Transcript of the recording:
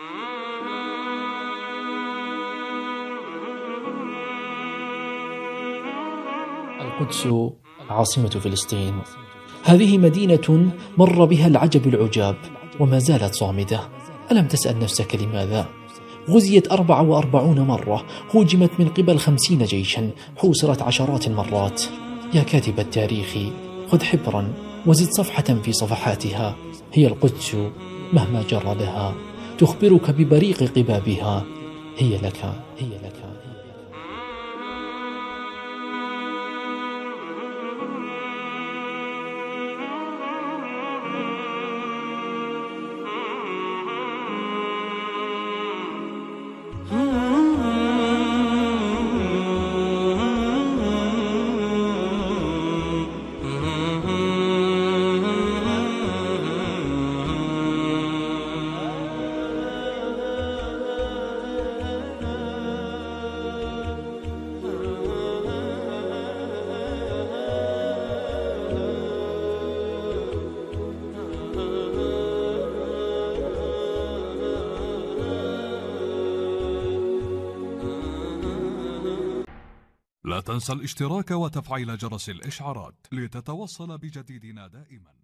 القدس عاصمة فلسطين. هذه مدينة مر بها العجب العجاب وما زالت صامدة. ألم تسأل نفسك لماذا؟ غزيت 44 مرة، هوجمت من قبل 50 جيشا، حوصرت عشرات المرات. يا كاتب التاريخ، خذ حبرا وزد صفحة في صفحاتها. هي القدس مهما جر لها، تخبرك ببريق قبابها. هي لك، هي لك. لا تنسى الاشتراك وتفعيل جرس الإشعارات لتتوصل بجديدنا دائما.